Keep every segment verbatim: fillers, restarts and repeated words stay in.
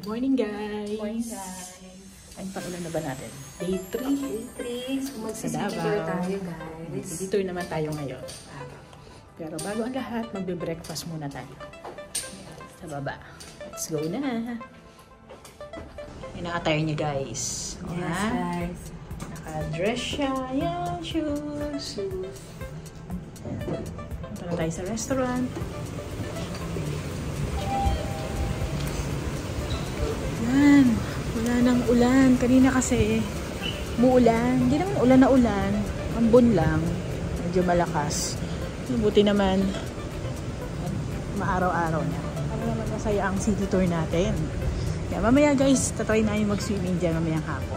Good morning, guys. Morning, guys. Ay, paulan na ba natin? Day three. Day three. So, magsisiki tour tayo, guys. City tour naman tayo ngayon. Pero bago ang lahat, magbe-breakfast muna tayo. Sa baba. Let's go na. Ina-attire niyo, guys. O, Yes, ha? guys. Naka-dress siya. Ayan, shoes. Punta na tayo sa restaurant. Yan. Wala nang ulan. Kanina kasi muulan. Hindi naman ulan na ulan. Ambon lang. Medyo malakas. Buti naman maaraw-araw na. Para naman masaya ang city tour natin. Kaya mamaya guys, tatry na yung mag-swimming dyan mamayang hapon.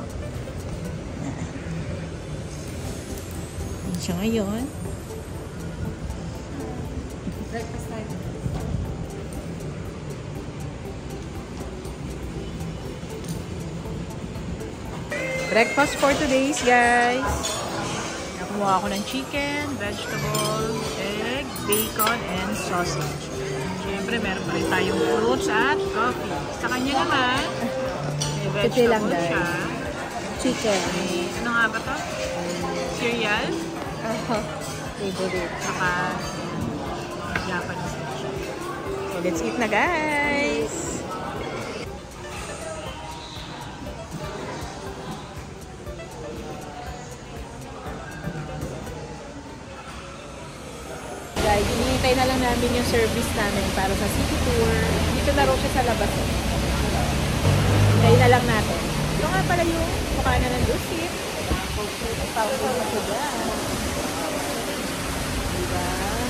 Yan siya ngayon. Breakfast time. Breakfast for today's, guys. Nakuha ako ng chicken, vegetable, egg, bacon, and sausage. Siyempre, meron pa rin tayong fruits at coffee. Sa kanya naman, may vegetable siya. Chicken. May, ano nga ba to? Cereal. Uh-huh. Favorite. Saka, Japanese siya. So, let's eat na, guys! Guys, hinihintay na lang namin yung service namin para sa city tour. Dito na raw siya sa labas. Hintayin na lang natin. Ito nga pala yung mukha na ng Lucid. Fountain na siya dyan. Diba?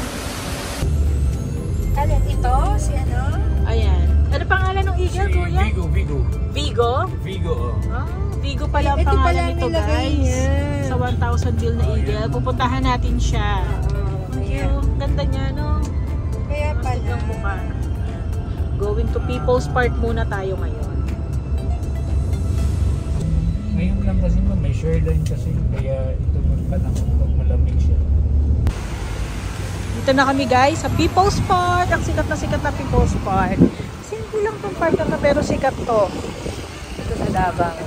Alin, ito? Si ano? Ayan. Ano pangalan ng eagle, kuya? Vigo, Vigo. Vigo? Vigo, oh. Ah, Vigo pala ang Ito pangalan pala nito, nilagay guys. niya. Sa one thousand bill na eagle. Pupuntahan natin siya. Ang cute. Ganda niya, no? Kaya pala. Ang mukha. Going to People's Park muna tayo ngayon. Ngayon lang kasi man, may shoreline kasi. Kaya ito pa lang pag malamig siya. Dito na kami, guys, sa People's Park. Ang sikat na sikat na People's Park. Simple lang tong park na pero sikat to. Ito sa Davao.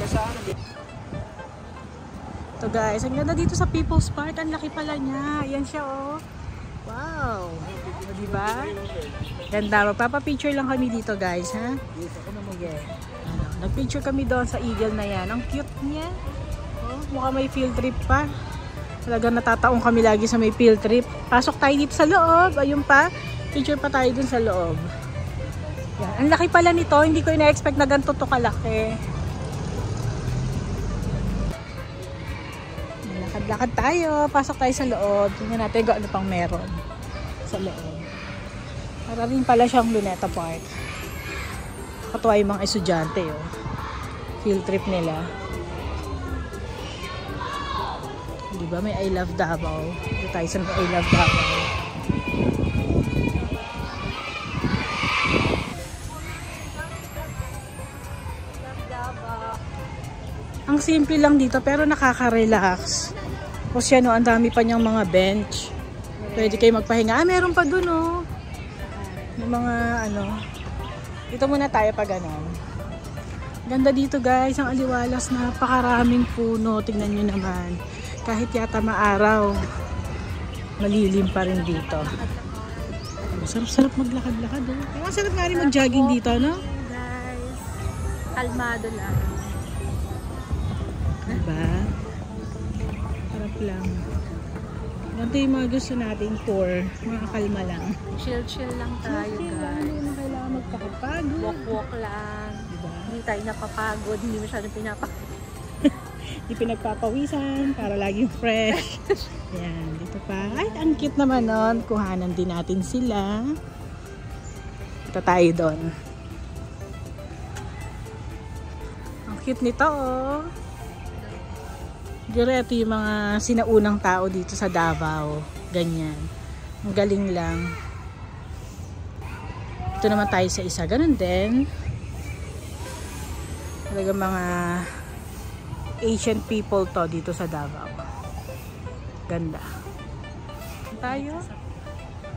Ito, guys. Ang ganda dito sa People's Park. Ang laki pala niya. Ayan siya, oh. Wow. O, diba? Ganda. Magpapapicture lang kami dito, guys, ha? Okay. Ano, nag-picture kami doon sa eagle na yan. Ang cute niya. Oh, mukha may field trip pa. Talagang natataong kami lagi sa may field trip. Pasok tayo dito sa loob. Ayun pa. Picture pa tayo dun sa loob. Yan. Ang laki pala nito. Hindi ko ina-expect na ganito to kalaki. Lakad-lakad tayo. Pasok tayo sa loob. Tingnan natin kung ano pang meron sa loob. Para rin pala siyang Luneta Park. Katuwa yung mga estudyante. Oh. Field trip nila. Diba may I Love Davao. Dito tayo sa I Love Davao. Ang simple lang dito pero nakaka-relax. Kasi ano, ang dami pa niyang mga bench. Pwede kayo magpahinga. Ah, meron pa dun, oh. May mga ano. Dito muna tayo pag ano. Ganda dito, guys. Ang aliwalas, napakaraming puno. Tingnan nyo naman. Kahit yata maaraw, malilim pa rin dito. Sarap-sarap maglakad-lakad, oh. Ang sarap nga rin mag-jogging dito, no? Guys, kalmado lang. Diba? Harap lang. Ganito yung mga gusto nating tour. Mga kalma lang. Chill-chill lang tayo, guys. Hindi na kailangan magpakapagod. Walk-walk lang. Diba? Hindi tayo napapagod. Hindi masyadong pinapagod. Hindi pinagpapawisan para laging fresh. Yan, dito pa. Ay, ang cute naman nun. Kuhanan din natin sila. Ito tayo doon. Ang cute nito, oh. Siguro ito yung mga sinaunang tao dito sa Davao. Ganyan. Ang galing lang. Ito naman tayo sa isa. Ganun din. Talaga mga Asian people to dito sa Davao. Ganda. Tayo.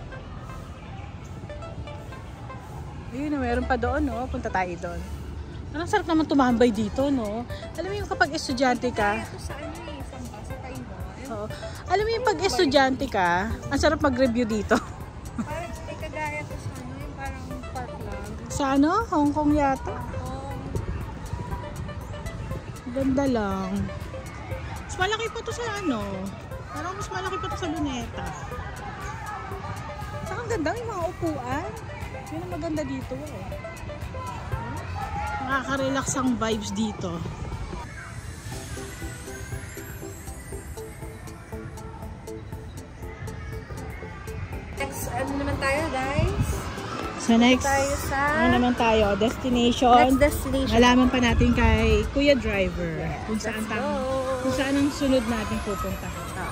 Ayun na, meron pa doon, no? Punta tayo doon. Ang sarap naman tumambay dito, no? Alam mo yung kapag estudyante ka, Ito sa ano eh, sa sa Taiwan. oo. Alam mo yung pag estudyante ka, ang sarap mag-review dito. Parang may kagaya to sa ano, yung parang park lang. Sa ano? Hong Kong yata. Oh, Ganda lang. Mas malaki pa to sa ano. Parang mas malaki pa to sa Luneta. Saka ang ganda, may mga upuan. Yun ang maganda dito eh. Nakaka-relax ang vibes dito. next, ano naman tayo guys? So next, Tayo sa ano naman tayo? Destination. next destination. Malaman pa natin kay Kuya Driver kung saan, Let's tang, go. kung saan ang sunod natin pupunta.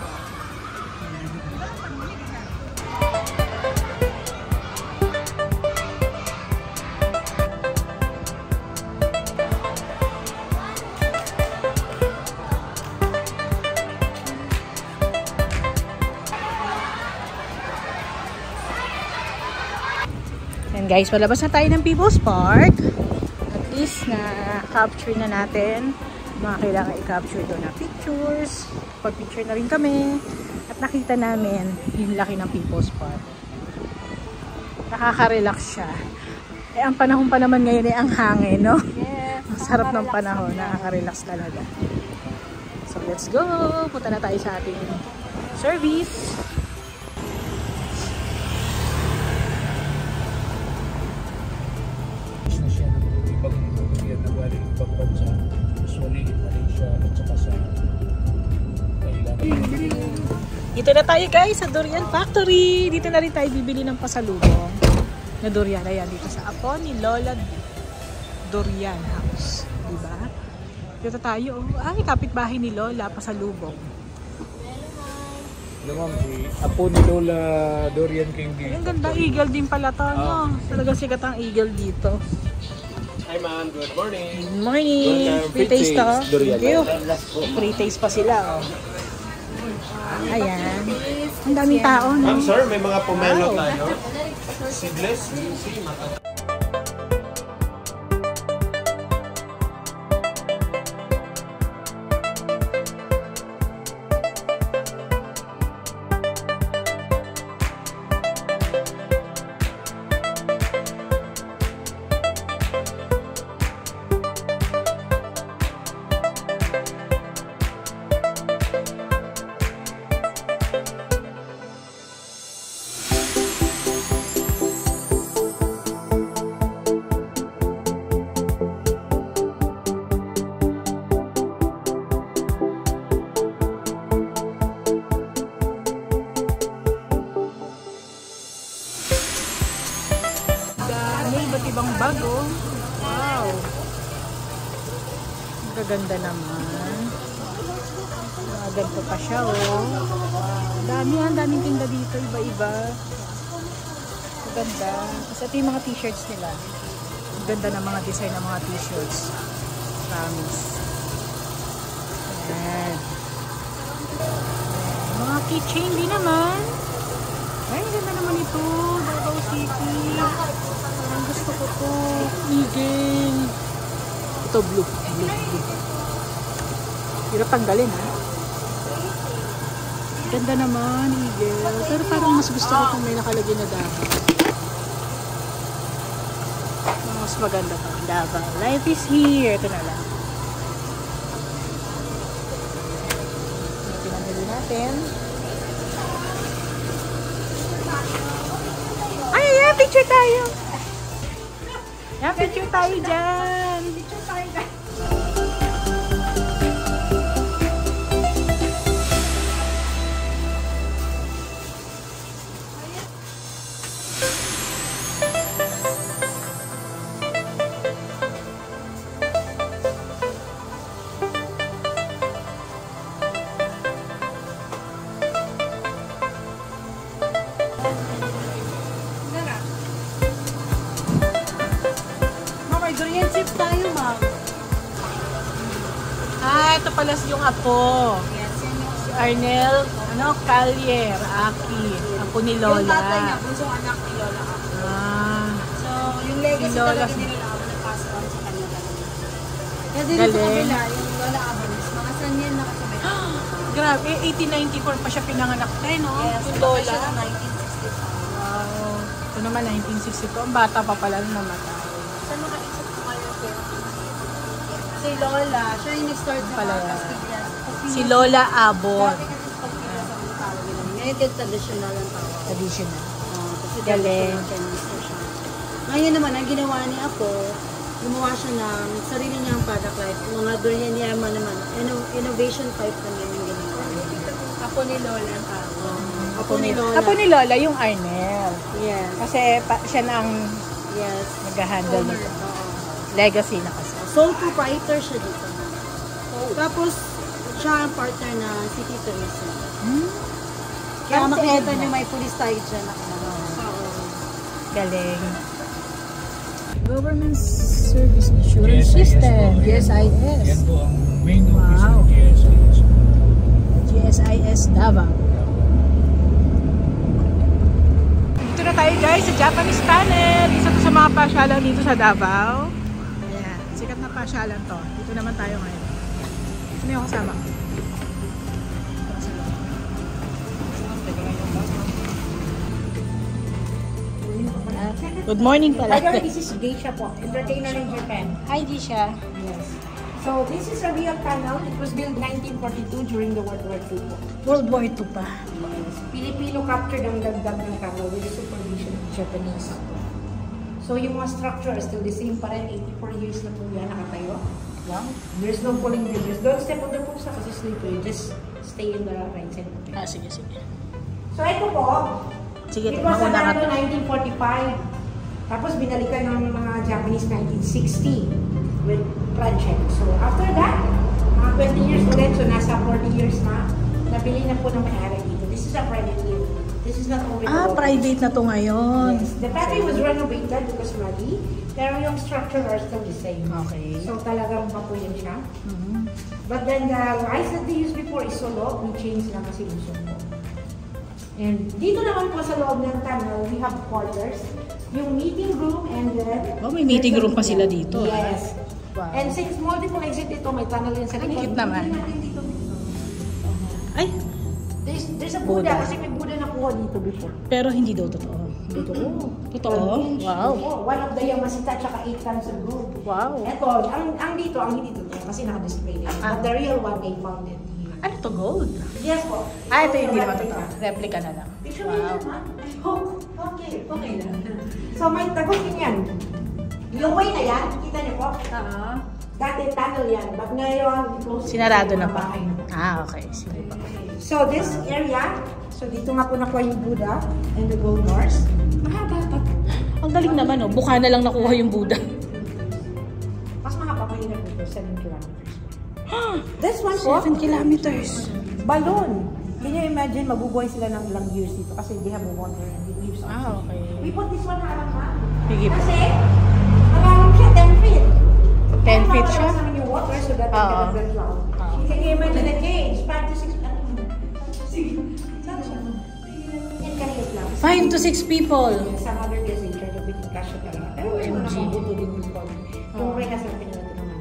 And guys, palabas na tayo ng People's Park. At least na capture na natin mga kailangan i-capture doon na pictures. Pag-picture na rin kami. At nakita namin yung laki ng People's Park. Nakaka-relax siya. Eh, ang panahon pa naman ngayon ay ang hangin, no? Yes. Ang sarap ng panahon. Nakaka-relax talaga. So, let's go! Punta na tayo sa ating service. Na siya ng ibang yan na galing ibang bansa. Usually in Malaysia at saka sa Thailand. Dito na tayo guys sa Durian Factory. Dito na rin tayo bibili ng pasalubong na durian. Ayan, dito sa Apo ni Lola Durian House. Diba? Dito tayo. Ay, kapitbahay ni Lola, pasalubong. Alam mo, si Apo ni Lola Dorian King D. Ang ganda, eagle din pala to, no? Talagang sikat ang eagle dito. Hi ma'am, good morning. Good morning! Welcome. Free taste to. Durian. Thank you. Free taste pa sila, oh. Ayan. Ang daming tao, no? Ma'am sir, may mga pomelo Wow. tayo. Seedless, easy, maka- May iba't ibang bago. Wow! Ang gaganda naman. Mga ganito pa siya, oh. Wow. Dami, ang daming tinda dito. Iba-iba. Ang ganda. Kasi ito yung mga t-shirts nila. Ang ganda ng mga design ng mga t-shirts. Promise. Ayan. Mga keychain din naman. Ay, ang ganda naman ito. Davao City. Parang gusto ko to. Eagle. Ito blue. Blue, blue. Hirap tanggalin, ha? Ganda naman, eagle. Pero parang mas gusto ko kung may nakalagay na Davao. Mas maganda pa. Davao. Life is here. Ito na lang. Pinamili natin. Ay, ayan, picture tayo. Yan, picture tayo dyan. Picture tayo dyan. Durian chips tayo, ma'am. Ah, ito pala yung apo. Yes, yan yung Si Arnel, ano, Callier, Aki. Apo ni Lola. Yung tatay niya, bunsong anak ni Lola ako. Ah, So, yung legacy Si Lola. talaga ni Lola ako na pass on sa kanya talaga. Kasi dito sa Galing. kabila, yung Lola Abonis, mga san yan nakasabay. Grabe, eighteen ninety-four pa siya pinanganak tayo, no? Yes, Yung lola. Lola. Siya ng nineteen sixty-five. Wow. Ito naman, nineteen sixty-two. Ang bata pa pala nung namatay. Saan makaisip ko kayo kaya? Si Lola, siya yung nag-start na Pala mga yan. Pastillas. Si Lola Abon. Dati kasi Pastillas ang tawag nila. Ngayon din traditional ang tawag. Traditional. Oh, kasi Galing. traditional Chinese siya. Ngayon naman, ang ginawa ni Apo, gumawa siya ng sarili niyang product line. Mga durian niya naman naman. Inno- innovation pipe naman yung ginawa. Apo ni Lola ang tawag. Apo ni Lola. Apo ni Lola, yung Arnel. Yes. Kasi pa, siya na ang Yes. nag-handle Owner. nito. Oo. Legacy na kasi. Sole proprietor siya dito. Tapos, siya ang partner na si Tito Rizzo. Hmm? Kaya Tama makikita ka. niyo may police tayo dyan na ano. Galing. Government Service Assurance G S I S System. po. G S I S. Yan po ang main office Wow. ng G S I S. G S I S Davao. Dito na tayo guys sa Japanese Tunnel. Isa to sa mga pasyalan dito sa Davao. Ayan, sikat na pasyalan to. Dito naman tayo ngayon. Sino yung kasama? Good morning pala. By the way, this is Geisha po, entertainer in Japan. Hi, Disha. Yes. So this is a real tunnel. It was built nineteen forty-two during the World War Two po. World War Two pa. Filipino captured ang dagdag ng tunnel with the supervision of Japanese. So yung mga structure is still the same pa rin. eighty-four years na po yan nakatayo. Wow. There's no pulling bridges. Don't step on the pusa kasi slippery. Just stay in the right side. Ah, sige, sige. So ito po, Sige, it was mauna ka. ano, nineteen forty-five. Tapos binalikan ng mga Japanese nineteen sixty with project. So after that, mga twenty years ulit, so nasa forty years na, nabili na po ng may-ari dito. This is a private deal. This is not only Ah, private na to ngayon. Yes. The factory was renovated because mali, pero yung structure are still the same. Okay. So talagang mapuyan siya. Mhm. But then the rice that they used before is so low, we changed lang kasi usok po. And dito naman po sa loob ng tunnel, we have quarters. Yung meeting room and then... Oh, may meeting room pa sila dito, ah. Yes. Wow. And since multiple exit dito, may tunnel yan sa likod. Cute naman. Hindi natin dito. Ay, There's, there's a Buddha, Buddha. kasi may Buddha nakuha dito before. pero hindi daw totoo. Totoo. Totoo? Wow. Oh, one of the Yamasita tsaka eight times ago. Wow. Eto, ang, ang dito, ang hindi totoo kasi naka-display din. Ah. But the real one, they found it here. Ano to, gold? Yes po. Ah, ito yung hindi naman Replica. totoo. Replica na lang. Picture mo Wow. yan, ha? Oh, okay. Okay lang. So, may tagusin yan. Yung way na yan, kita niyo po? Oo. Dati tunnel yan, but ngayon, close. Sinarado na pa. Bahay. Ah, okay. Sige pa. So, this area, so dito nga po nakuha yung Buddha and the gold bars. Mahaba pa. Ang galing naman, oh. Buka na lang nakuha yung Buddha. Mas mahaba pa yun dito, seven kilometers. This one po, seven kilometers. balloon. Can you imagine, mabubuhay sila ng ilang years dito kasi they have a water and it lives on. Ah, okay. We put this one na alam ha? Sige po. Kasi, nakaroon siya ten feet. ten feet Kaya siya? mawala namin yung water so that it Oo. cannot get drowned. Oo. Can you imagine the cage? five to six, ano? Sige. Saan siya? Yan kaliit lang. Five to six people. Some other days they try to fit in cash talaga. Pero O M G. ito nakabuto din before. Yung rin nasa pinalato naman.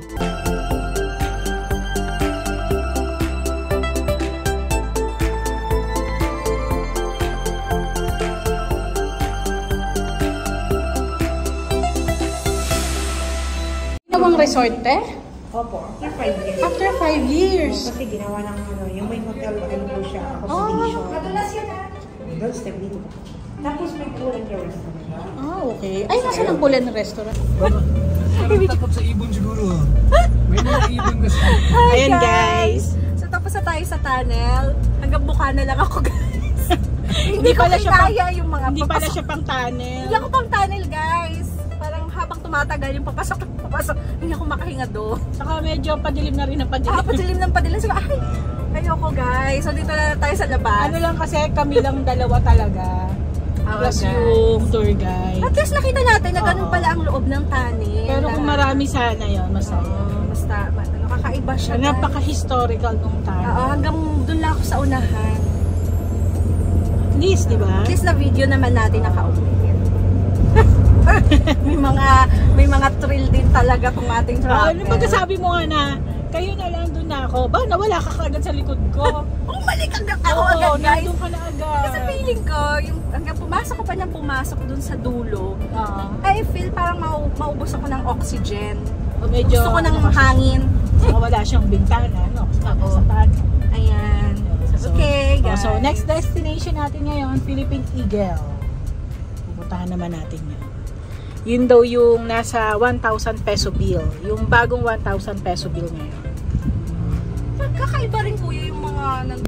Ginawang resort, eh? Opo, after five years. After five years. Kasi ginawa ng ano, yung may hotel, ano po siya, Oh. accommodation. Madulas yan ha. Don't step dito po. Tapos may pool and your restaurant. Ah, okay. Ay, nasa ng Pulen restaurant? Parang takot sa ibon siguro. May mga ibon kasi. Ayan, guys. So tapos na tayo sa tunnel. Hanggang buka na lang ako, guys. Hindi ko pala siya pang- kinaya yung mga Hindi pala papasok. siya pang tunnel. Hindi ako pang tunnel, guys. Parang habang tumatagal yung papasok, papasok, hindi ako makahinga doon. Saka medyo padilim na rin ang padilim. Ah, padilim ng padilim. So, ay, ayoko, guys. So dito na tayo sa labas. Ano lang kasi kami lang dalawa talaga. Oo, Plus guys. yung tour guide. At least nakita natin na ganun Oo. pala ang loob ng tunnel. Pero kung marami sana yun, masaya. Oo, basta, ma- nakakaiba siya. guys. Napaka-historical nung Oo, tunnel. hanggang doon lang ako sa unahan. At least, di ba? At least na video naman natin nakaulit. may mga may mga thrill din talaga tong ating Ah, travel. ano pagkasabi mo nga na, kayo na lang doon na ako. Ba, nawala ka kaagad sa likod ko. Bumalik agad ako Oo, agad, guys. nandun ka na agad. Kasi feeling ko, yung hanggang pumasok ko pa nang pumasok dun sa dulo, Ah, I feel parang mau maubos ako ng oxygen. medyo, Gusto ko ng ano kasi, hangin. saka wala siyang bintana, no? Kasi Oo. sa taas. Ayan. So, Okay, oh, guys. so, next destination natin ngayon, Philippine Eagle. Pupuntahan naman natin yun. Yun daw yung nasa one thousand peso bill. Yung bagong one thousand peso bill ngayon. Kakaiba rin kuya yung mga nag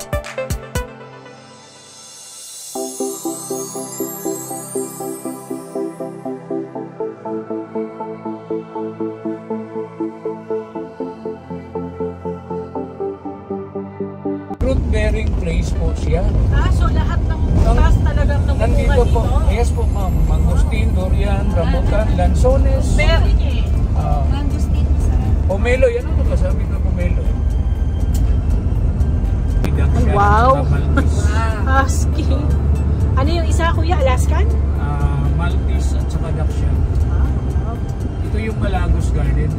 Fruit bearing place po siya. Ah, so lahat ng Nang- taas talagang namumunga Nandito dito? po. Yes po ma'am. Mangosteen, durian, rambutan, lansones. Berry eh. ah, mangustin sa pomelo. Yan ang nagkasabi ko pomelo. Bigang Ay, siya, wow. saka Maltese. Husky. Ano yung isa kuya? Alaskan? Ah, Maltese at saka Dachshund. Ah, Ito yung Galagos Garden.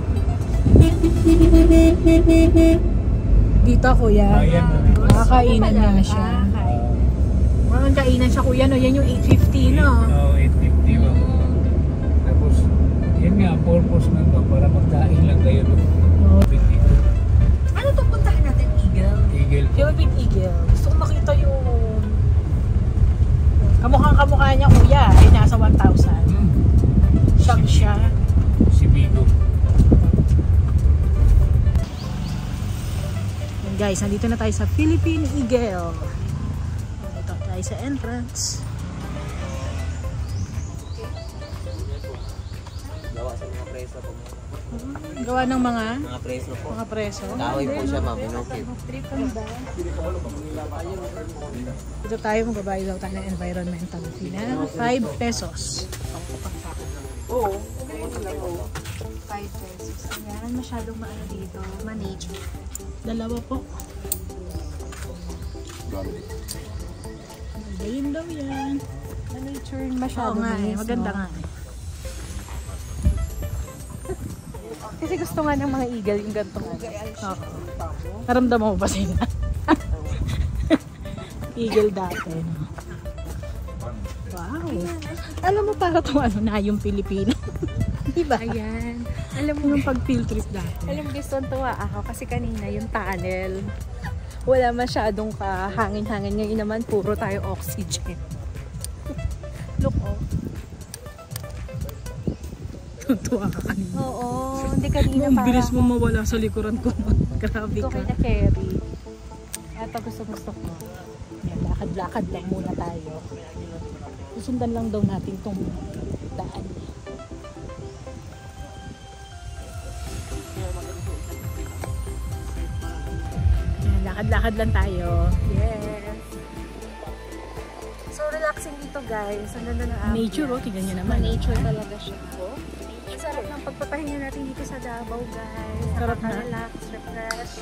dito kuya. Ayan. Makakainan na siya. Walang kainan siya kuya, no? Yan yung eight fifty, no? Oo, eight fifty ba? Tapos, yun nga, purpose nun ba? Para magkain lang kayo doon. Oh. Dito. Ano to puntahan natin, Eagle? Eagle. Philippine Eagle. Gusto ko makita yung kamukhang kamukha niya kuya. Ay nasa one thousand. Hmm. Siyang siya. Si Bigo. Yan guys, nandito na tayo sa Philippine Eagle. Ito tayo sa entrance. Gawa sa mga preso po. Gawa ng mga Mga preso po. mga preso. Kahoy po siya, ma'am. Inukit. Dito tayo magbabayad daw tayo ng environmental fee na five pesos. five pesos. Ayan, masyadong maano dito. Manage. Dalawa po. Ayun daw yan. Nature Oo masyado nga eh, nice, maganda no? nga eh. Kasi gusto nga ng mga eagle yung gantong ano. Oo. Naramdaman mo ba sila? Eagle dati. No? Wow. Alam mo para itong ano na yung Pilipino. Diba? Ayan. Alam mo, Yung pag field trip dati. alam mo, gusto tuwa ako kasi kanina yung tunnel. Wala masyadong kahangin-hangin. Ngayon naman, puro tayo oxygen. Look, oh. Tuwa ka kanina. Oo, hindi kanina Ang para bilis mo mawala sa likuran ko. Grabe ito ka. kay na carry. Ito gusto-gusto ko. Yan, lakad-lakad lang muna tayo. Susundan lang daw natin itong daan. Yan, lakad-lakad lang tayo. Yes. So, relaxing dito guys. Ang ganda ng ambience. Nature, oh. Tignan nyo naman. Nature talaga siya po. Ang sarap ng pagpapahinga natin dito sa Davao guys. Sarap na. Nakaka-relax, refresh.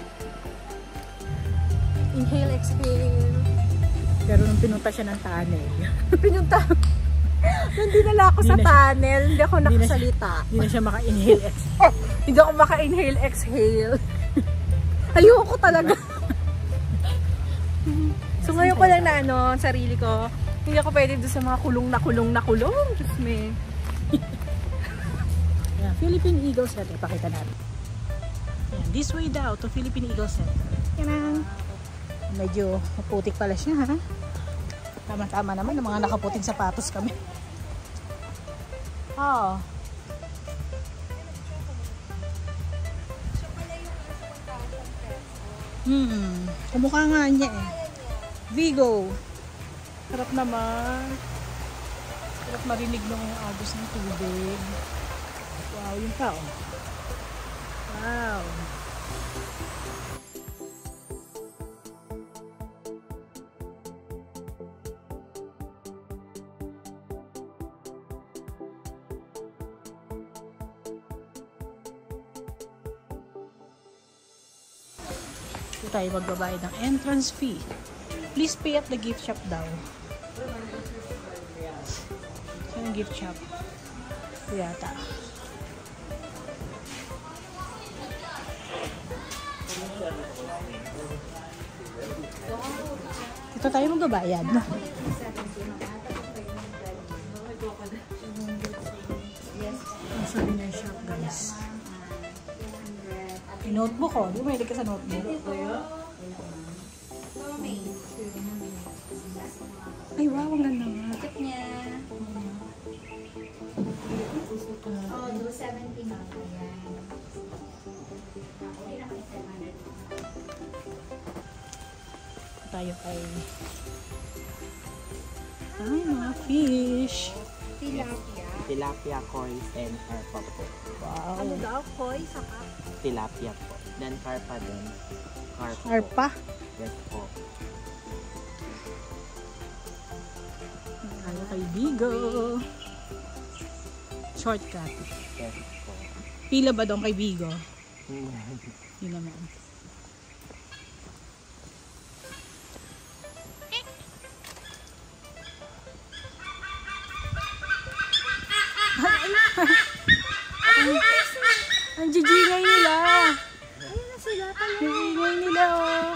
Inhale, exhale. Pero nung pinunta siya ng tunnel, Pinunta. Nung dinala ako Hindi sa na siya- tunnel, hindi ako hindi na siya- nakasalita. hindi na siya maka-inhale. Hindi ako maka-inhale, exhale. Ayoko talaga. So ngayon ko lang na ano, sarili ko, hindi ako pwede doon sa mga kulong na kulong na kulong. Diyos me. Yan, Philippine Eagle Center. Pakita natin. Yan, this way daw to Philippine Eagle Center. Yan ang medyo maputik pala siya, ha? Tama-tama naman, ng mga nakaputing sapatos kami. Oo. Hmm, kumukha nga niya eh. Vigo. Sarap naman. Sarap marinig ng agos ng tubig. Wow, yun pa oh. Wow. Dito tayo magbabayad ng entrance fee. Please pay at the gift shop daw. Saan ang gift shop? Ito yata. Ito tayo magbabayad. No? Ang souvenir shop, guys. Yung notebook ko. Di ba mahilig ka sa notebook? Ay, wow. Ang ganda nga. Tip niya. Oh, two seventy na. Tayo kay... Ay, mga fish. Tilapia. Tilapia, koi, and carpa po. Wow. Ano daw? Koi, saka? Tilapia po. Then carpa din. Carpa. Arpa. Yes po. Tayo kay Bigo. Shortcut. Yes po. Pila ba doon kay Bigo? Hindi naman. Ang jijingay nila. Ayun na sila pala. Jijingay nila, oh.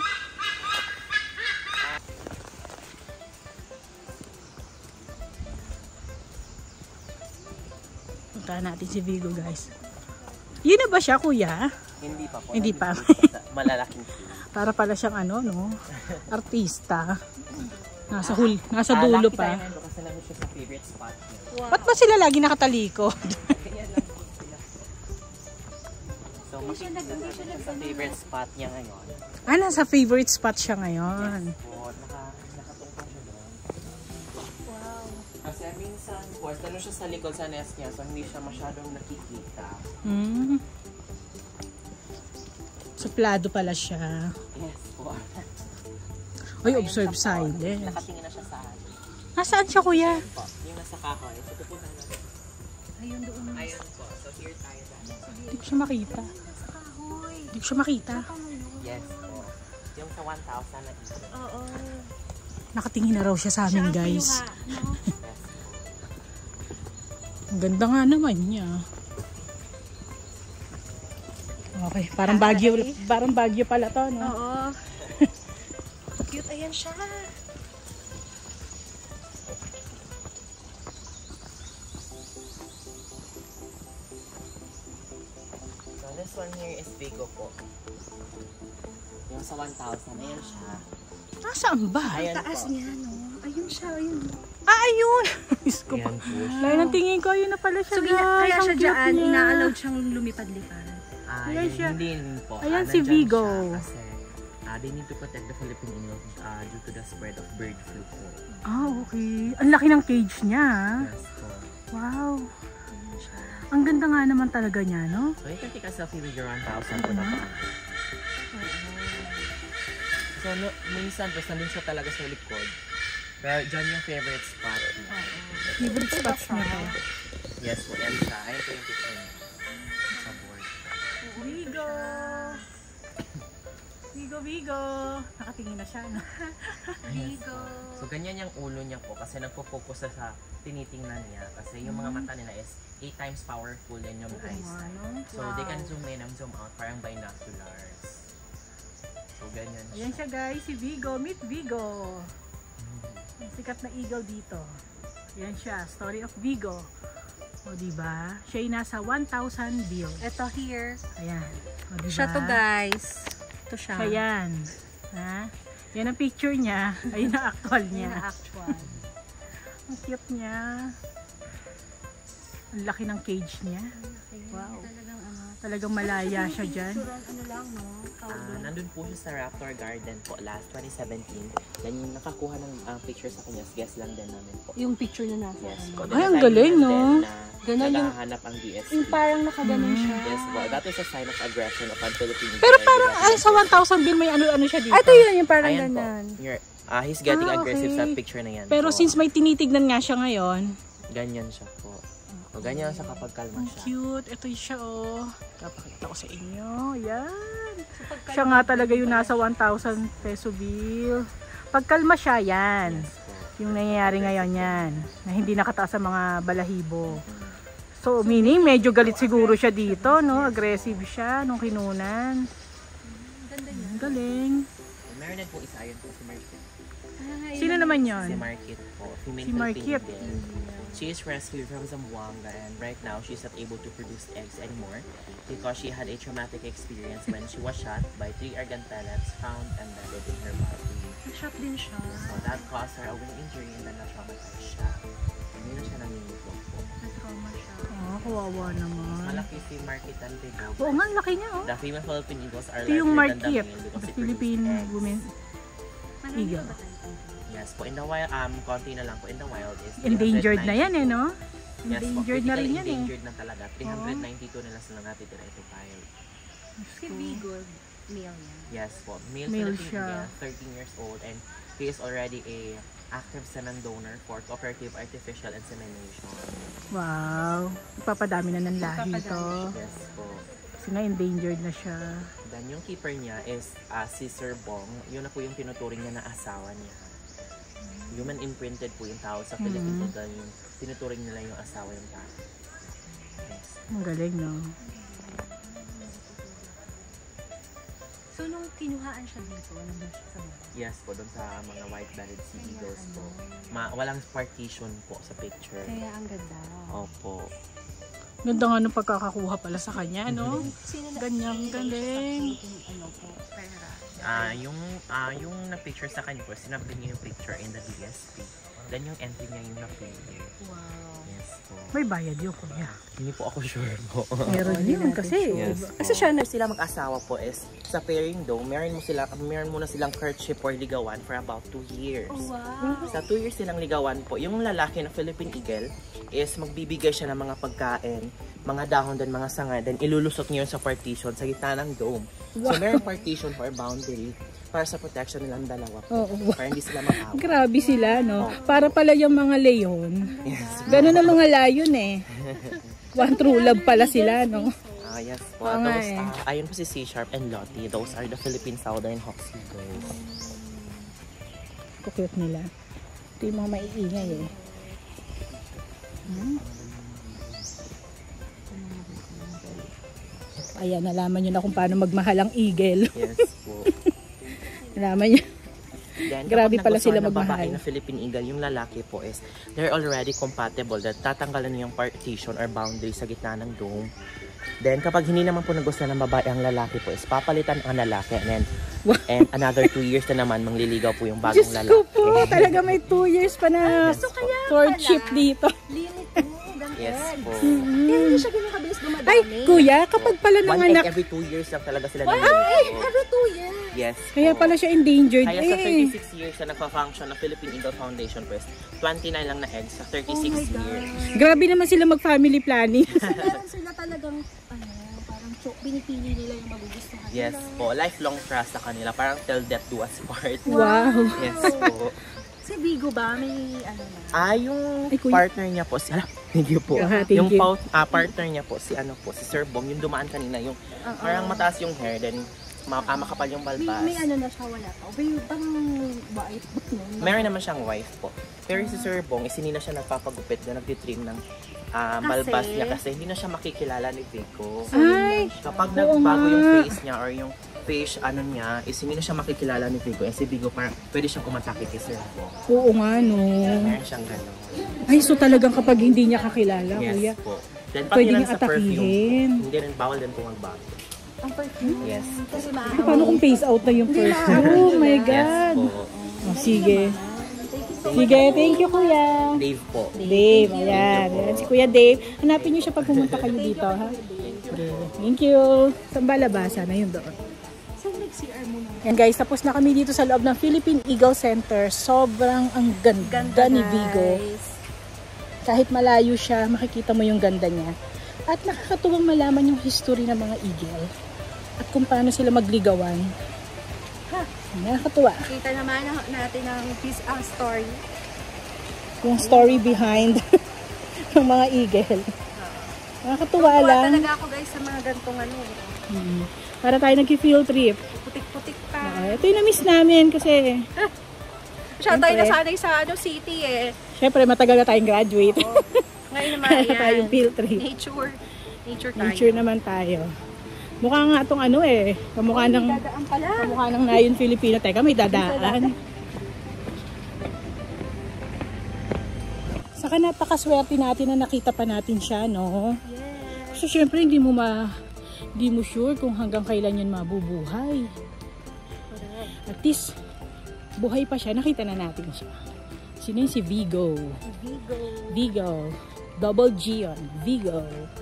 Puntahan natin si Vigo, guys. Yun na ba siya, kuya? Hindi pa po. Hindi pa. Malalaking fish. Para pala siyang ano, no? Artista. Nasa hul, nasa dulo Ah, pa. lucky tayo kasi namin siya sa favorite spot niya. Wow. Ba't ba sila lagi nakatalikod? Kaya lang po sila. So, makikita natin siya sa favorite spot niya ngayon. Ah, nasa favorite spot siya ngayon. Yes po. Naka, nakatungkol siya doon. Wow. Kasi minsan po, ano siya sa likod sa nest niya, so hindi siya masyadong nakikita. Hmm. Suplado pala siya. Yes po. Oy, Ayun observe siya po. silent. Nakatingin na siya sa akin. Nasaan siya, kuya? Po, yung nasa kahoy. So, pupunta na natin. Ayun doon. Ayun po. So, here tayo sa Hindi ko siya makita. Sa kahoy. Hindi ko siya makita. Yes po. Yung sa one thousand na ito. Oo. Nakatingin na raw siya sa amin, guys. Siya ang kinuha, no? Yes po. Ang ganda nga naman niya. Okay, parang Baguio, parang Baguio pala to, no? Oo. Cute, ayan siya. So, this one here is Vigo po. Yung sa one thousand, ayan siya. Nasaan ba? Ayan Taas po. niya, no? Ayun siya, ayun. Ah, ayun! Miss ko pa. Ayan po siya. Layo ng tingin ko, ayun na pala siya, So, gina- guys. kaya Ang siya cute dyan, niya. ina-allowed siyang lumipad-lipad. Ah, Ayan siya. Hindi rin po. Ayan Ah, si nandyan Vigo. siya Kasi ah, they need to protect the Philippine Eel uh, due to the spread of bird flu po. Ah, okay. Ang laki ng cage niya. Yes po. Wow. Ang ganda nga naman talaga niya, no? So, you can take a selfie with your one thousand po na pa. So, no, minsan, tapos nandun siya talaga sa likod. Pero dyan yung favorite spot. Favorite spots niya to. Yes po, yan siya. Ayun po yung picture niya. Sa board. Vigo! Vigo, Vigo! Nakatingin na siya, no? Vigo. So, ganyan yung ulo niya po kasi nagpo-focus na sa tinitingnan niya. Kasi yung mga mata nila is eight times powerful din yung eyes. So, they can zoom in and zoom out parang binoculars. So, ganyan siya. Ayan siya, guys. Si Vigo. Meet Vigo. Ang sikat na eagle dito. Ayan siya. Story of Vigo. O, diba? Siya ay nasa one thousand bill. Ito here. Ayan. O, diba? Siya to, guys. Ito siya. Siya yan. Ha? Yan ang picture niya. Ayun ang actual Yan niya. na actual. Ang cute niya. Ang laki ng cage niya. Wow. Talagang ano. Talagang malaya siya dyan. Picturean, ano lang, no? Tawag Ah, doon. nandun po siya sa Raptor Garden po last twenty seventeen. Then yung nakakuha ng uh, picture sa kanya, guest lang din namin po. Yung picture na nasa Yes ano. po. Ay, ang galing, no? Ganon yung- Naghahanap ang D S P. Yung parang nakaganon siya. Yes po. That is a sign of aggression of ang Philippine. Pero parang ay, sa one thousand bill may ano-ano siya dito. Ah, ito yun, yung parang Ayan po. ganon. You're, ah, he's getting Ah, aggressive sa okay. picture na yan. Pero po. since may tinitignan nga siya ngayon, Ganyan siya po. O, ganyan siya kapag kalma ang siya. cute. Ito siya, oh. Kapakita ko sa inyo. Yan. Siya nga talaga yung nasa one thousand peso bill. Pagkalma siya, yan. Yes po. Yung nangyayari ngayon yan. Na hindi nakataas sa mga balahibo. So, meaning, medyo galit siguro siya dito, no? Aggressive siya nung kinunan. Ang galing. Meron na po isa, ayun po si Markit. Sino naman yon? Si Markit po. Female Si Markit. Philippine Eagle. She is rescued from Zamboanga and right now she's not able to produce eggs anymore because she had a traumatic experience when she was shot by three argon pellets found embedded in her body. Na-shot din siya. So that caused her a wing injury and then na-traumatized siya. Hindi na siya nangingitlog po. Na-trauma siya. Ah, kawawa naman. Malaki si Markit and Bigo. Oo nga, laki niya, oh. The female Philippine Eagles are Ito yung larger than the Markit, male because the it Philippine produces eggs. women eagle. Yes po, in the wild, um, konti na lang po in the wild is Endangered na yan, eh, no? Yes po, Endangered na rin yan, eh. endangered na talaga. three hundred ninety-two na lang sila natitira ito wild. Si Bigo, male yan. Yes po, male, Male Philippine siya. Eagle, thirteen years old and he is already a active semen donor for cooperative artificial insemination. Wow. Ipapadami na ng lahi to. Yes po. Kasi nga endangered na siya. Then yung keeper niya is uh, si Sir Bong. Yun na po yung tinuturing niya na asawa niya. Human imprinted po yung tao sa Philippines. Mm. Dahil yung tinuturing nila yung asawa yung tao. Yes. Ang galing, no? So, nung kinuhaan siya dito, nandun siya sa mga. Yes po, doon sa mga white-bellied sea eagles po. Ma walang partition po sa picture. Kaya ang ganda. Opo. Ganda nga nung pagkakakuha pala sa kanya, no? Sino na? Ganyang galing. Ano po, pera. Ah, yung ah yung na-picture sa kanya po, sinabi niya yung picture in the D S P. Then yung entry niya yung na-picture. Wow. Yes po. May bayad yun, kuya. Hindi po ako sure po. Meron yun kasi. Yes po. Kasi siya na sila mag-asawa po is sa pairing daw, meron mo sila meron muna silang courtship or ligawan for about two years. Oh, wow. Sa two years silang ligawan po, yung lalaki na Philippine Eagle is magbibigay siya ng mga pagkain, mga dahon din, mga sanga, then ilulusot niyo yun sa partition sa gitna ng dome. Wow. So meron partition for boundary para sa protection nilang dalawa po. Oo. Para hindi sila mag-away. Grabe sila, no? Para pala yung mga leon. Yes. Ganun ang mga lion, eh. One true love pala sila, no? Ah, yes po. Oo nga Those, eh. ah, ayun po si C-Sharp and Lottie. Those are the Philippine Southern Hawks Eagles. Kukute nila. Ito yung mga maiingay, eh. Hmm? Ayan, nalaman nyo na kung paano magmahal ang eagle. Yes po. Nalaman nyo. Then, Grabe kapag pala sila nagustuhan ng magmahal. babae na Philippine Eagle, yung lalaki po is, they're already compatible. That tatanggalan niyo yung partition or boundary sa gitna ng dome. Then, kapag hindi naman po nagustuhan ng babae ang lalaki po is, papalitan ang lalaki. And then, and another two years na naman, mangliligaw po yung bagong Diyos lalaki. ko po, talaga may two years pa na Yes po. courtship dito. Limit mo. Yes po. Kaya hindi siya ganyan kabilis dumadami. Ay, kuya, kapag pala One nanganak, egg every two years lang talaga sila Ay, nangliligaw. every two years. Yes kaya po. pala siya endangered, Kaya sa eh. thirty-six years na nagpa-function ng Philippine Eagle Foundation Press, twenty-nine lang na eggs sa thirty-six years. Grabe naman sila mag-family planning. So, meron sila talagang, ano, parang cho- binipili nila yung magugustuhan Yes nila. po, lifelong trust sa kanila. Parang till death do us part. Wow. Yes po. Si Bigo ba, may ano na? Ah, yung Ay, kuya. partner niya po, si, ah, thank you po. Ah, thank yung you. pa- ah, partner niya po, si ano po, si Sir Bong, yung dumaan kanina, yung parang mataas yung hair, then ma ah, makapal yung May, balbas. may ano na siya, wala pa. May bang wife ba nun? Meron naman siyang wife po. Pero si Sir Bong, is hindi na siya nagpapagupit na nagtitrim ng ah, balbas niya kasi hindi na siya makikilala ni Vico. Ay, Kapag oo nagbago nga. yung face niya or yung face ano niya, is hindi na siya makikilala ni Vico. Eh si Vico parang pwede siyang umatake kay Sir Bong. oo nga, no. Meron siyang gano'n. Ay, so talagang kapag hindi niya kakilala, Yes kuya, po. Then pwede pati rin niyang sa perfume, atakihin. hindi rin bawal din po magbago. Ang perfume? Yes. Kasi Ay, maaaway. paano kung face out na yung perfume? Oh my Yes God. po. Oh, sige. Sige, thank you, kuya. Dave po. Dave, ayan. Ayan si Kuya Dave. Hanapin niyo siya pag pumunta kayo dito, ha? Thank you. Saan ba labasa na yun doon? Saan nag-C R mo na? Yan guys, tapos na kami dito sa loob ng Philippine Eagle Center. Sobrang ang ganda, ni Vigo. Kahit malayo siya, makikita mo yung ganda niya. At nakakatuwang malaman yung history ng mga eagle. At kung paano sila magligawan. Ha, nakakatuwa. Kita naman na- natin ang piece ang story. Yung story behind ng mga eagle. Nakakatuwa Tuwa lang. talaga ako guys sa mga gantong ano. Hmm. Para tayo nag-field trip. Putik-putik pa. Ah, ito yung na-miss namin kasi Siya tayo Siyempre. nasanay sa ano city eh. syempre matagal na tayong graduate. Ngayon naman, Kaya tayong field trip. Nature. Nature tayo. Nature naman tayo. Mukha nga itong ano eh. Kamukha ng, Dadaan pala. kamukha ng Nayon Filipino. Teka, may dadaan. Saka napakaswerte natin na nakita pa natin siya, no? Yes. So, syempre, hindi mo ma... Hindi mo sure kung hanggang kailan yan mabubuhay. At least, buhay pa siya. Nakita na natin siya. Sino yun? Si Vigo. Vigo. Vigo. Double G on. Vigo.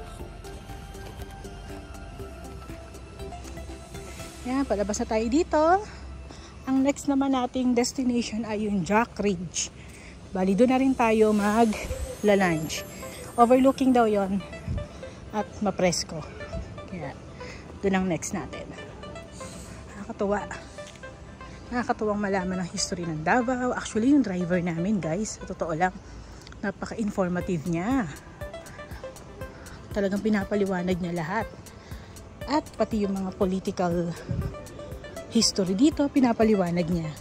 Yan, palabas na tayo dito. Ang next naman nating destination ay yung Jack Ridge. Bali, doon na rin tayo mag-lunch. Overlooking daw yon at mapresko. Kaya, doon ang next natin. Nakakatuwa. Nakakatuwang malaman ang history ng Davao. Actually, yung driver namin, guys, sa totoo lang, napaka-informative niya. Talagang pinapaliwanag niya lahat. At pati yung mga political history dito, pinapaliwanag niya.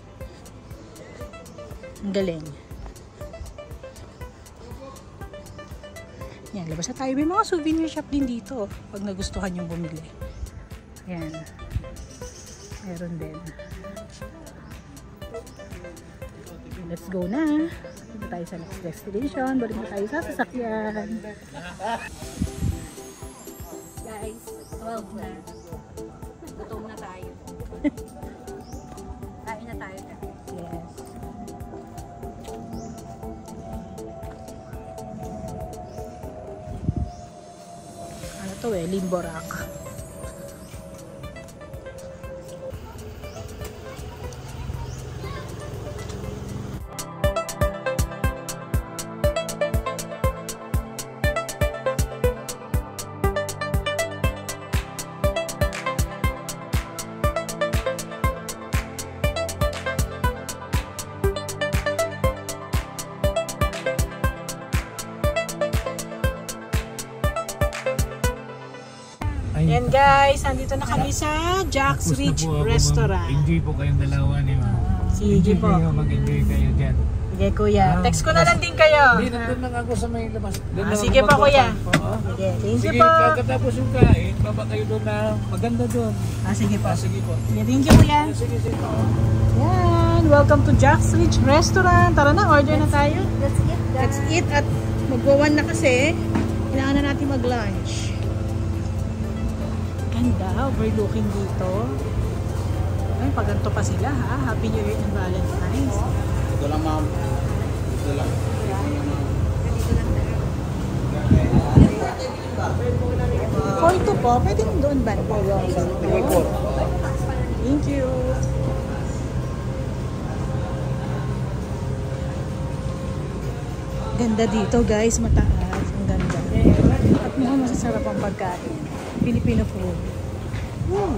Ang galing. Yan, labas na tayo. May mga souvenir shop din dito pag nagustuhan yung bumili. Yan. Meron din. Let's go na. Dito tayo sa next destination. Balik na tayo sa sasakyan. Guys, twelve na. Gutom na tayo. Kain na tayo. Yes. Ano to eh? Limbo Rock. Yan guys, nandito na kami sa Jack's Ridge Restaurant. Enjoy po kayong dalawa ni ma'am. Sige po. Mag-enjoy kayo dyan. Sige kuya, text ko na lang din kayo. Hindi, nandun lang ako sa may labas. Doon Ah, lang sige ako po kuya. magpapal. Oo. Sige, thank you Sige, po. pagkatapos yung kain, baba kayo doon na maganda doon. Ah, sige po. Ah, sige po. Sige, thank you kuya. Sige, sige. Yan, welcome to Jack's Ridge Restaurant. Tara na, order na tayo. Let's eat, guys. Let's eat at magwawan na kasi. Kailangan na natin mag-lunch. Ganda, overlooking dito. Ay, paganto pa sila ha. Happy New Year and Valentine's. Ito lang ma'am. Ito lang. Call to po, pwede rin doon ba? Thank you. Ganda dito guys, mataas. Ang ganda. At mukhang masasarap ang pagkain. Filipino food. Woo!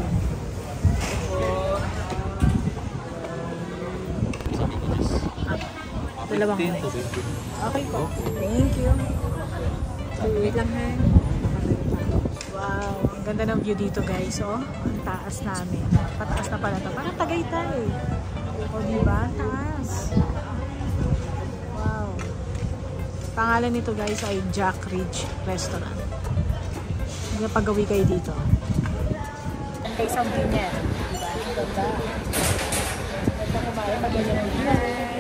Dalawang rice. Okay po. Thank you. Wait lang ha. Wow, ang ganda ng view dito guys. Oh, ang taas namin. Pataas na pala ito. Parang Tagaytay. O diba? Taas. Wow. Pangalan nito guys ay Jack Ridge Restaurant. Hindi pag-gawi kayo dito. Ang kay isang view niya. Diba? Ang ganda. Ganda kumain pag ganyan ang view.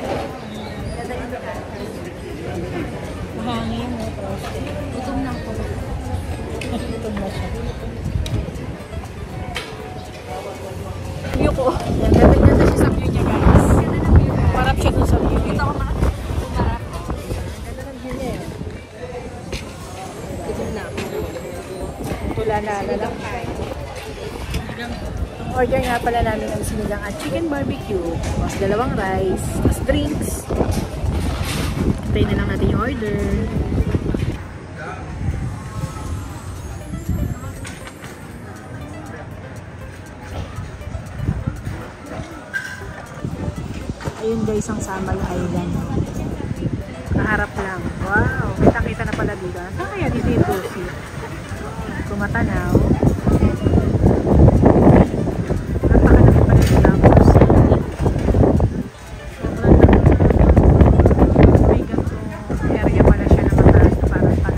Mahangin mo. Gutom lang po. Gutom na siya. View ko. Ganda-ganda siya sa view niya guys. Marap siya dun sa view. Dito ako marap. Marap. Ganda ng view niya. Gutom na ako. Tula na lang. Order nga pala namin ang sinigang at chicken barbecue. Tapos dalawang rice. Tapos drinks. Tayo na lang natin yung order. Ayun guys ang Samal Island. Kaharap lang. Wow! Kita-kita na pala dito. Saan kaya dito yung Tulsi? Kumatanaw. Napakalaki pala yung Davao City. Sobrang laki. May ganito area pala siya na mataas na parang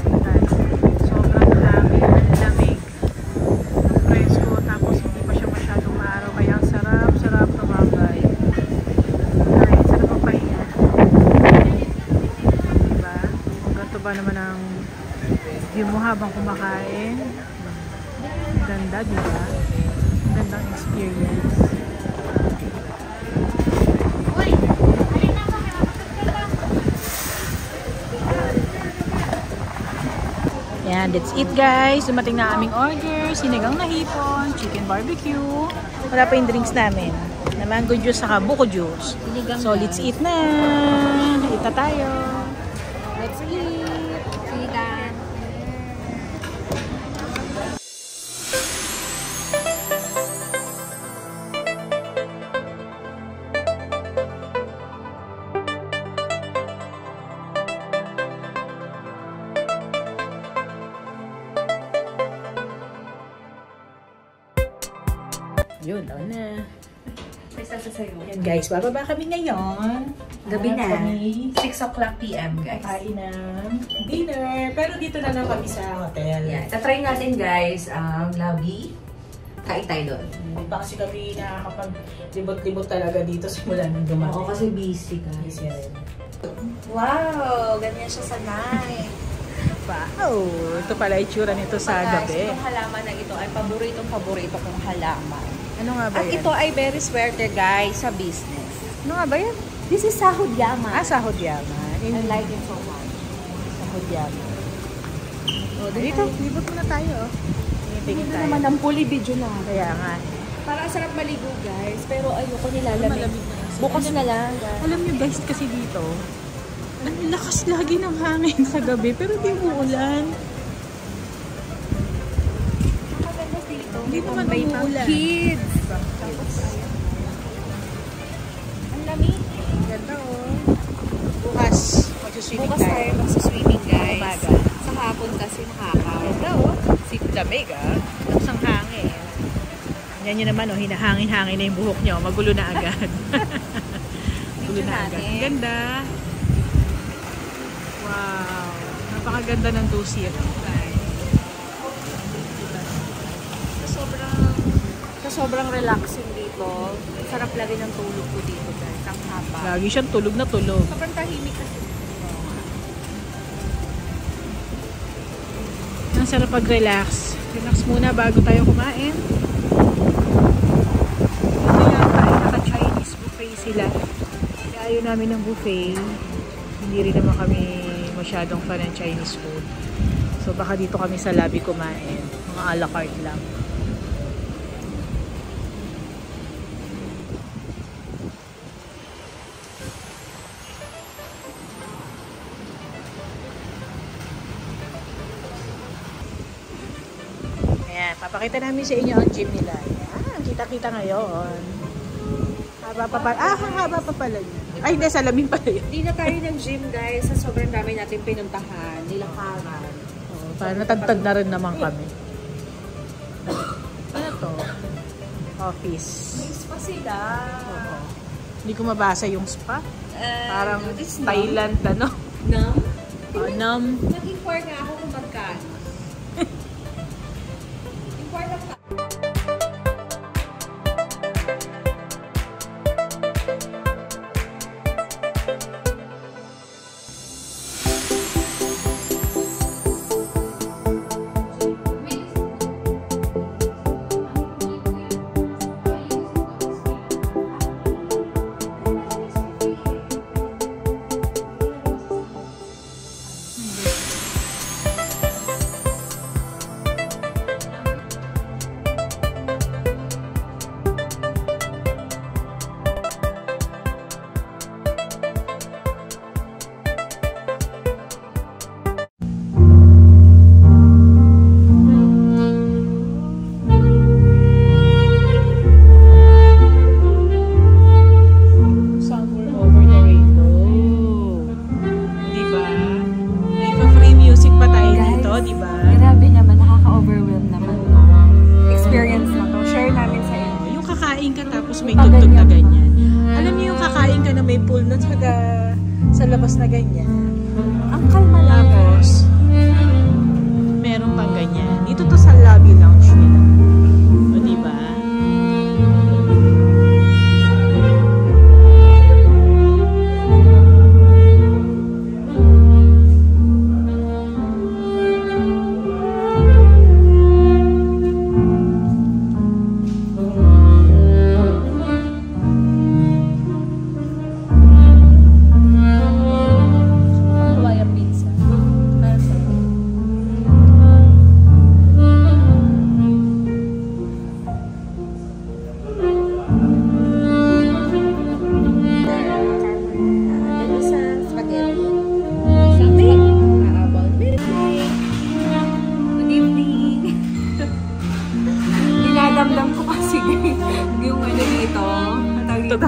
habang kumakain. Ganda, di ba? Gandang experience. Yan, that's it guys. Dumating na aming order. Sinigang na hipon, chicken barbecue. Wala pa yung drinks namin. Na mango juice saka buko juice. So let's eat na. Ita tayo. Let's eat. Sinigang. Yun, doon na. May sasasayo. Yan guys, bababa kami ngayon. Gabi na. Kami six o'clock p m guys. kain ng dinner. Pero dito na lang kami sa hotel. Yeah. Tatry natin guys ang lobby. Kain tayo doon. Hindi pa kasi kami nakakapag-libot-libot talaga dito simula nung dumating. Oo, kasi busy guys. Busy rin. Wow! Ganyan siya sa night. Wow! Ito pala itsura nito sa gabi. Itong halaman na ito ay paboritong-paborito kong halaman. Ano nga ba At yan? ito ay very swerte guys sa business. Ano nga ba yan? This is sahod yaman. Ah, sahod yaman. I like it so much. Sahod yaman. O, dito, libot muna tayo. Tingin Ito tayo. naman ang fully video na. Kaya nga. Parang sarap maligo guys, pero ayoko nilalamig. Malamig na. Bukas na lang guys. Alam niyo guys, kasi dito, ang lakas lagi ng hangin sa gabi, pero di umuulan. Maganda dito. Hindi naman May mga umuulan. kids. Tapos ayan. Ang lamig. Ganda oh. Bukas, mag-swimming Bukas tayo tayo. magsuswimming guys. Umaga. Sa hapon kasi nakakaw. Ganda oh. Si lamig ah. Tapos ang hangin. Yan yun naman oh, hinahangin-hangin na yung buhok niyo. Magulo na agad. Magulo na agad. Ang ganda. Wow. Napakaganda ng two-seat. Sa sobrang sa sobrang relaxing dito, sarap lagi ng tulog ko dito guys. Ang haba. Lagi siyang tulog na tulog. Sobrang tahimik kasi. Ang sarap pag-relax. Relax muna bago tayo kumain. Ito yata ay naka-Chinese buffet sila. Kaya ayaw namin ng buffet. Hindi rin naman kami masyadong fan ng Chinese food. So baka dito kami sa lobby kumain. Mga a la carte lang. Ayan, papakita namin sa inyo ang gym nila. Ayan, kita-kita ngayon. Haba pa pala. Ah, haba pa pala yun. Ay, hindi, salamin pala yun. Hindi na tayo ng gym guys. Sa sobrang dami natin pinuntahan. Nilakaran. Oo, parang natagtad na rin naman kami. Ano to? Office. May spa sila. Oo. Hindi ko mabasa yung spa. Uh, Parang it's Thailand, ano? Nam? Oh, nam. Nag-inquire nga ako kung magkano. Inquire lang ka. Somewhere over the rainbow. Di ba? May pa-free music pa tayo dito, di ba? Grabe naman, nakaka-overwhelm naman. Experience na to. Share namin sa inyo. Yung kakain ka tapos may tugtog na ganyan. Alam niyo yung kakain ka na may pool na taga sa labas na ganyan. Ang kalma lang. Tapos, meron pang ganyan. Dito to sa lobby lounge nila. O, diba?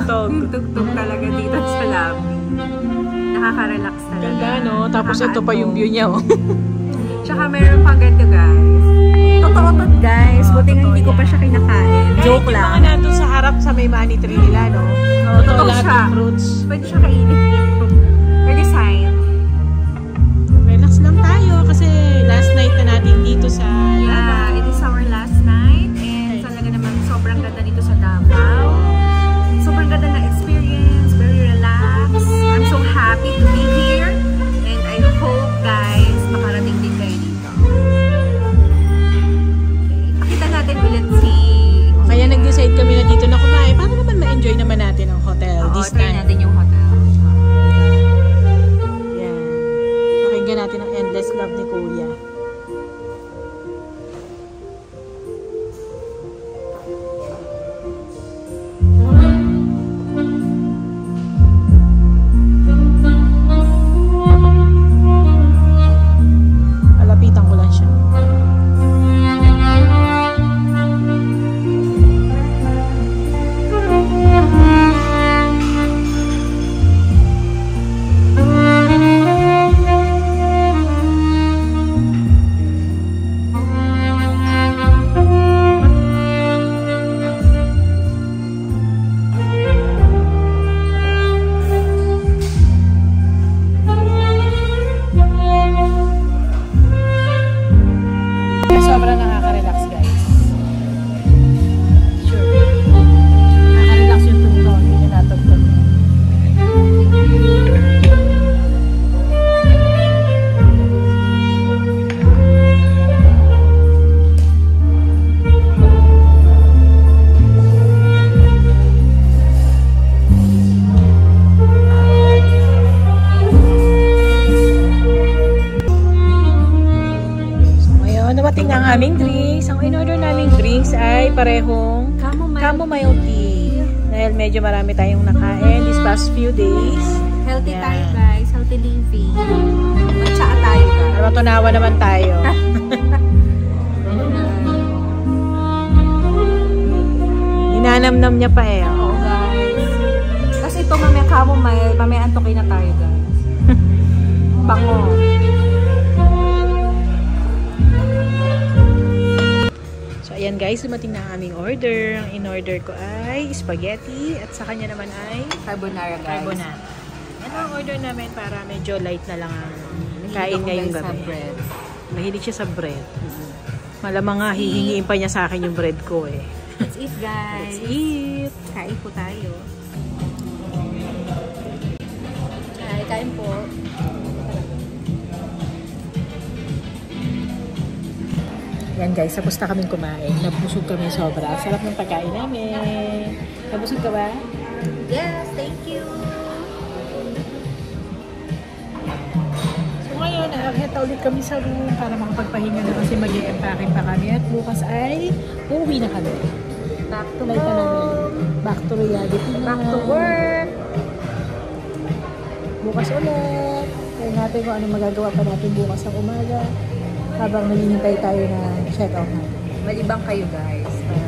tugtog. Tugtog talaga dito sa lobby. Nakaka-relax talaga. Ganda, no? Tapos ito pa yung view niya, oh. Tsaka meron pang ganito, guys. Totoo to, guys. Oh, Buti nga totoo hindi ko pa yan. siya kinakain. Joke Kahit lang. yung mga nandun sa harap sa may money tree nila, no? Oo, Ito totoo lahat siya. ng fruits. Pwede siya kainin. Pwede sign. Relax lang tayo kasi last night na natin dito sa Yeah, it is our last night. And talaga naman sobrang ganda dito sa Davao. Sobrang ganda na experience. Very relaxed. I'm so happy to be here. And I hope, guys, makarating din kayo dito. Okay. Pakita natin ulit si... Kaya nag-decide kami na dito na kumain para naman ma-enjoy naman natin ang hotel Oo, this try time. natin yung hotel. Yan. Pakinggan natin ang endless love ni Kuya. Malapitan ko lang siya. Sobrang nakaka-relax, guys. Sure. Nakaka-relax yung tugtog. Hindi na natugtog. Dumating na ang aming drinks. Ang in-order naming drinks ay parehong Chamomile. chamomile tea. Dahil medyo marami tayong nakain these past few days. Healthy Yeah. tayo, guys. Healthy living. Matsaa tayo, guys. Para matunawa naman tayo. Ninanamnam niya pa eh. Oo, guys. Kasi ito mamaya chamomile, mamaya antokin na tayo, guys. Bango. So ayan guys, dumating na ang aming order. Ang in-order ko ay spaghetti at sa kanya naman ay Carbonara, guys. carbonara. Yan ang order namin para medyo light na lang ang Mahilig kain ako, ngayong guys, sa gabi. bread. Mahilig siya sa bread. Malamang nga hihingiin pa niya sa akin yung bread ko eh. Let's eat, guys. Let's eat! Kain po tayo. Ay, kain po. Yan guys, tapos na kaming kumain. Nabusog kami sobra. Sarap ng pagkain namin. Nabusog ka ba? Yes, thank you. So ngayon, nakakita ulit kami sa room para makapagpahinga na kasi mag-i-empacking pa kami. At bukas ay uuwi na kami. Back to Tuloy pa namin. home. Back to reality na. Back to work. Bukas ulit. Kaya natin kung anong magagawa pa natin bukas ang umaga. Habang naghihintay tayo na check out natin. Malibang kayo, guys. Para